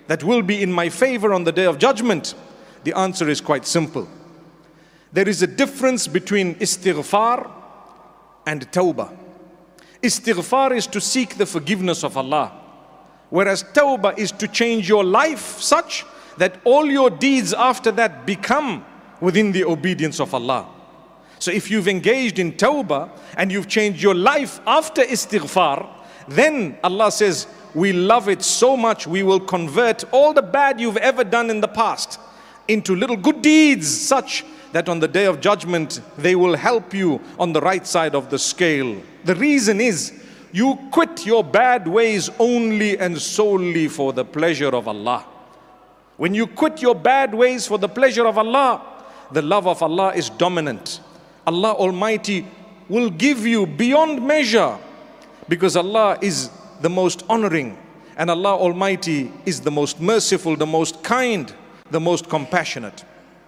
that will be in my favor on the Day of Judgment? The answer is quite simple. There is a difference between istighfar and tawbah. Istighfar is to seek the forgiveness of Allah, whereas tawbah is to change your life such that all your deeds after that become within the obedience of Allah. So if you've engaged in tawbah and you've changed your life after istighfar, then Allah says, we love it so much, we will convert all the bad you've ever done in the past into little good deeds, such that on the Day of Judgment, they will help you on the right side of the scale. The reason is, you quit your bad ways only and solely for the pleasure of Allah. When you quit your bad ways for the pleasure of Allah, the love of Allah is dominant. Allah Almighty will give you beyond measure, because Allah is the most honoring, and Allah Almighty is the most merciful, the most kind, the most compassionate.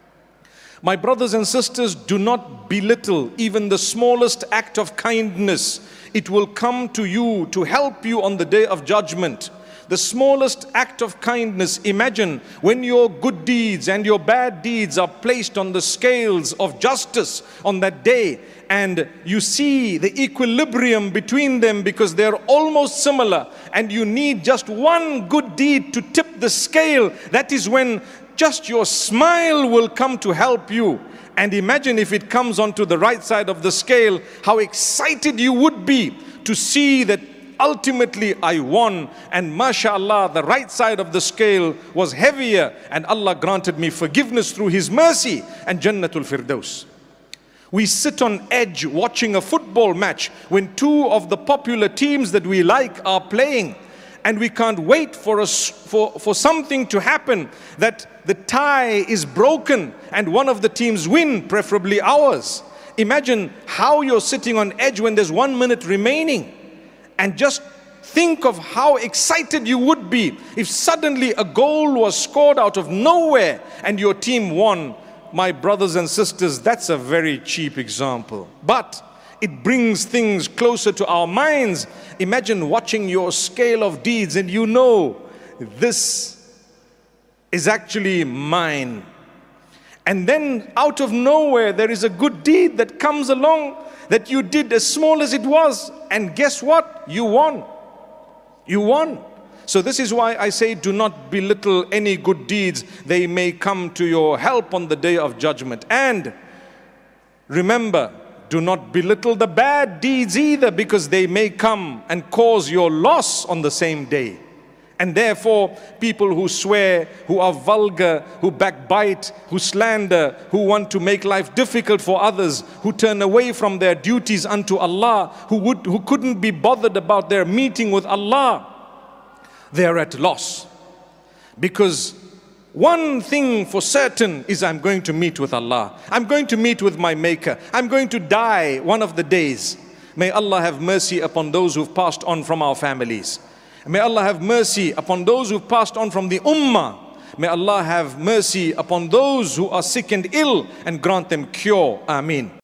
My brothers and sisters, do not belittle even the smallest act of kindness. It will come to you to help you on the Day of Judgment. The smallest act of kindness. Imagine when your good deeds and your bad deeds are placed on the scales of justice on that day, and you see the equilibrium between them because they're almost similar, and you need just one good deed to tip the scale. That is when just your smile will come to help you. And imagine if it comes onto the right side of the scale, how excited you would be to see that ultimately I won, and mashallah, the right side of the scale was heavier, and Allah granted me forgiveness through His mercy and Jannatul Firdaus. We sit on edge watching a football match when two of the popular teams that we like are playing, and we can't wait for something to happen, that the tie is broken and one of the teams win, preferably ours. Imagine how you're sitting on edge when there's 1 minute remaining. And just think of how excited you would be if suddenly a goal was scored out of nowhere and your team won. My brothers and sisters, that's a very cheap example, but it brings things closer to our minds. Imagine watching your scale of deeds and you know, this is actually mine. And then out of nowhere, there is a good deed that comes along that you did, as small as it was. And guess what? You won. You won. So this is why I say, do not belittle any good deeds. They may come to your help on the Day of Judgment. And remember, do not belittle the bad deeds either, because they may come and cause your loss on the same day. And therefore, people who swear, who are vulgar, who backbite, who slander, who want to make life difficult for others, who turn away from their duties unto Allah, who couldn't be bothered about their meeting with Allah, they are at loss. Because one thing for certain is, I'm going to meet with Allah. I'm going to meet with my Maker. I'm going to die one of the days. May Allah have mercy upon those who've passed on from our families. May Allah have mercy upon those who've passed on from the Ummah. May Allah have mercy upon those who are sick and ill and grant them cure. Ameen.